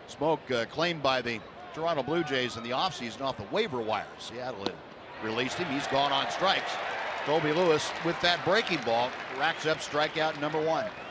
Smoak claimed by the Toronto Blue Jays in the offseason off the waiver wire. Seattle had released him. He's gone on strikes. Colby Lewis with that breaking ball racks up strikeout number 1.